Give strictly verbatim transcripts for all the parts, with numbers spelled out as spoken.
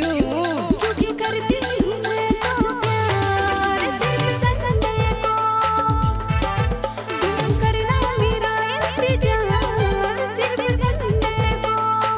क्योंकि करती हूँ मैं तो प्यार सिर्फ संडे को। तुम करना मेरा इंतजार सिर्फ संडे को।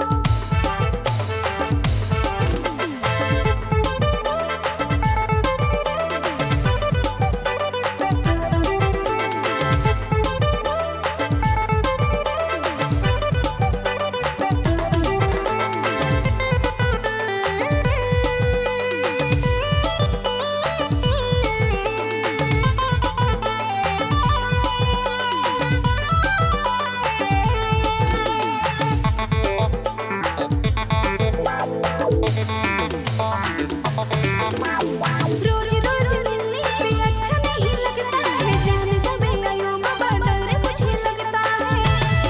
रोज रोज मिलने से अच्छा नहीं लगता है, जाने जब आयो बाबा डर मुझे लगता है।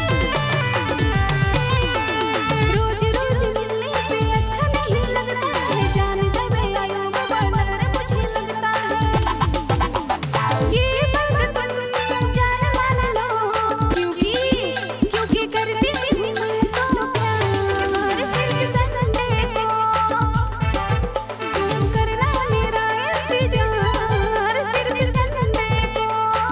रोज रोज मिलने से अच्छा नहीं लगता है, जाने जब आयो बाबा डर मुझे लगता है। ये बात तुम जान मान लो, क्योंकि क्योंकि करती हूँ मैं तो प्यार सिर्फ संडे को। तुम करना मेरा इंतजार सिर्फ संडे को।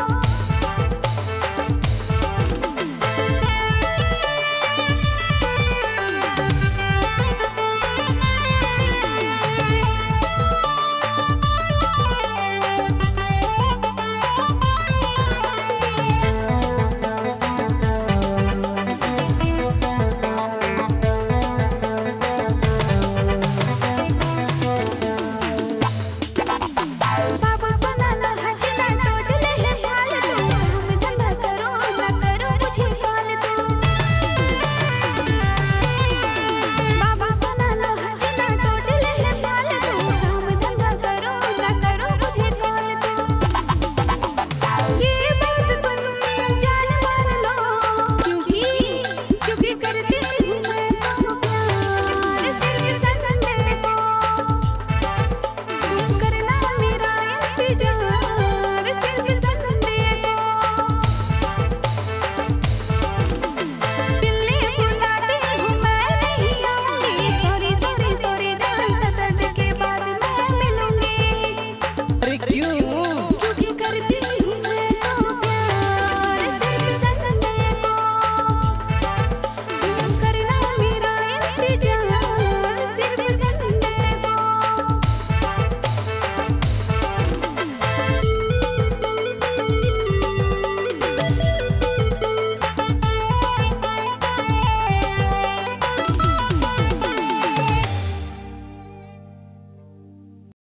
बाबू सुना ना हटना टोटले है फालतू, काम धंधा करो ना करो मुझे फालतू। बाबू सुना ना हटना टोटले है फालतू, काम धंधा करो ना करो मुझे फालतू। ये बात तुम जान मान लो, क्योंकि क्योंकि करती हूँ मैं तो प्यार सिर्फ संडे को। तुम करना मेरा इंतजार सिर्फ संडे को। दिल्ली बुलाती हूँ मैं नहीं आऊंगी, सॉरी सॉरी सॉरी जान सैटरडे के बाद मैं मिलूंगी। अरे क्यों?